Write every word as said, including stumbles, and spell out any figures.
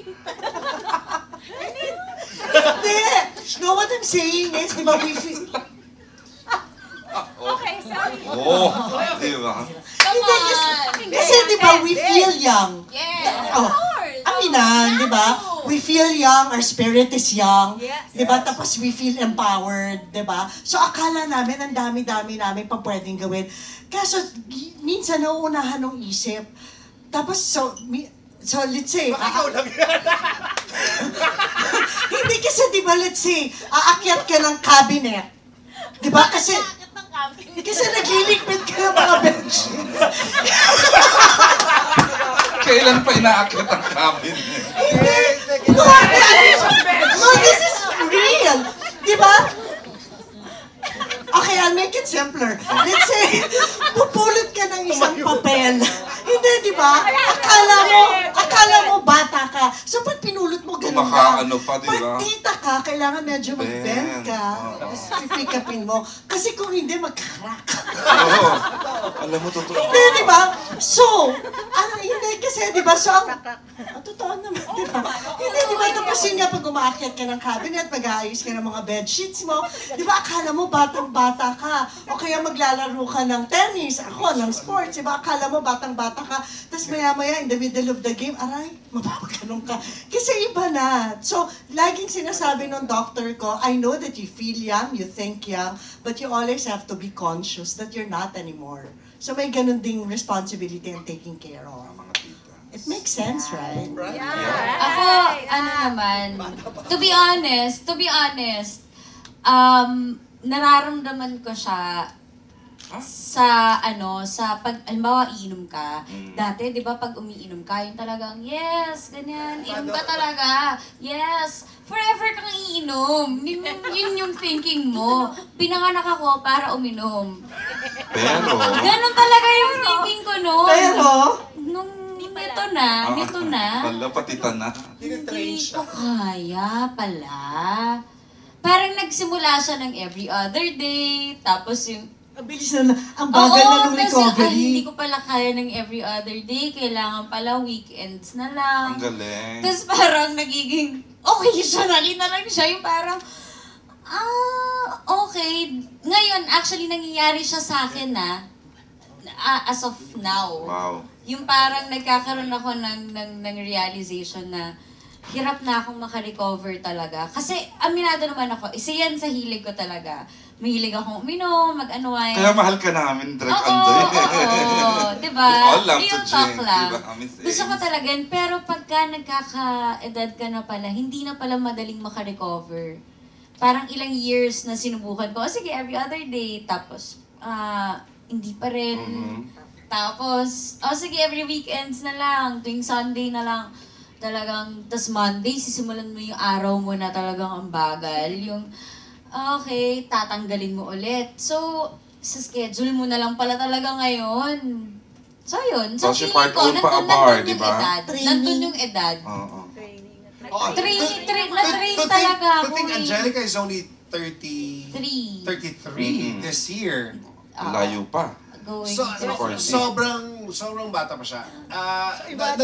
Hindi! No, what I'm saying is, di ba, we feel... Okay, sorry. Oo, di ba? Come Hindi, on. kasi, kasi di ba, we feel young. Yes, Oh, of course. aminan, di ba? We feel young, our spirit is young. Yes. Di ba? Tapos we feel empowered, di ba? So akala namin, ang dami-dami namin pang pwedeng gawin. Kaso, gi- minsan nauunahan ng isip. Tapos, so, mi- so let's say, Baka ikaw lang yan. hindi kasi, di ba, let's say, aakyat ka ng cabinet. Di ba? Kasi, kasi nagliligpit ka ng mga bedsheets. Kailan pa inaakit ang cabin? No, no, this is real. Di ba? Okay, I'll make it simpler. Let's say, pupulot ka ng isang papel. Hindi, di ba? Akala mo, akala mo bata ka. So, pag pinulot mo, ganun Baka lang. ano pa, di ba? Pag tita ka, kailangan medyo mag-bend ka. Oo. Tapos pipikapin mo. Kasi kung hindi, mag-crack. Oo. Alam mo, totoo. Hindi, di ba? So, ano, hindi kasi, di ba? So, ang, ang totoo naman, di ba? Hindi, di ba? Tapos yun nga, pag umaakyat ka ng cabinet, mag-aayos ka ng mga bedsheets mo, di ba? Akala mo batang-bata ka. O kaya maglalaro ka ng tennis, ako, ng sports, di ba? Akala mo batang-bata ka. Tapos maya-maya, in the middle of the game, aray, mapapagano'n ka. Kasi iba na. So, laging sinasabi ng doctor ko, I know that you feel young, you think young, but you always have to be conscious that you're not anymore. So may ganun ding responsibility in taking care of. It makes sense, right? Ako, ano naman, to be honest, to be honest, um, nararamdaman ko siya sa, ano, sa pag, alimbawa, iinom ka. Dati, di ba, pag umiinom ka, yung talagang, yes, ganyan, inom ka talaga. Yes, forever kang iinom. Yun, yun yung thinking mo. Pinanganak ako para uminom. Pero, Ganon talaga yung thinking ko noon. Pero, Nung nito na, nito na, wala, patita na. Tinitrain hindi siya. ko kaya pala. Parang nagsimula siya ng every other day, tapos yung... ang bilis na, ang bagal na ng kasi, ay, recovery. hindi ko pala kaya ng every other day, kailangan pala weekends na lang. Ang galing. Tapos parang nagiging, occasionally na lang siya, yung parang, ah, okay. Ngayon, actually, nangyayari siya sa akin na, ah, as of now. Wow. Yung parang nagkakaroon ako ng, ng, ng realization na hirap na akong makarecover talaga. Kasi aminado naman ako, isa yan sa hilig ko talaga. Mahilig akong uminom, mag-unwind. Kaya mahal ka namin, Drake Oo, Andoy. oo, oo. Diba? We all love to Real talk drink, lang. diba? Miss Gusto ko Ames. talaga yun. Pero pagka nagkaka-edad ka na pala, hindi na pala madaling makarecover. Parang ilang years na sinubukan ko, oh, sige, every other day. Tapos, ah, hindi pa rin. Mhm. Tapos, oh sige, every weekends na lang, tuwing Sunday na lang, talagang, tas Monday, sisimulan mo yung araw mo na talagang ang bagal. Yung, okay, tatanggalin mo ulit. So, sa schedule mo na lang pala talaga ngayon. So, yun. So, So, si feeling part ko, one pa nandun, abar, nandun di yung ba? edad. Training. Nandun yung edad. Oo. Oh, Train- to- train- to- na-train to think- talaga To ako think eh. Angelica is only thirty... Three. thirty-three Mhm. this year. Ah, Layo pa. Going So, to forty. sobrang, sobrang bata pa siya. Ah,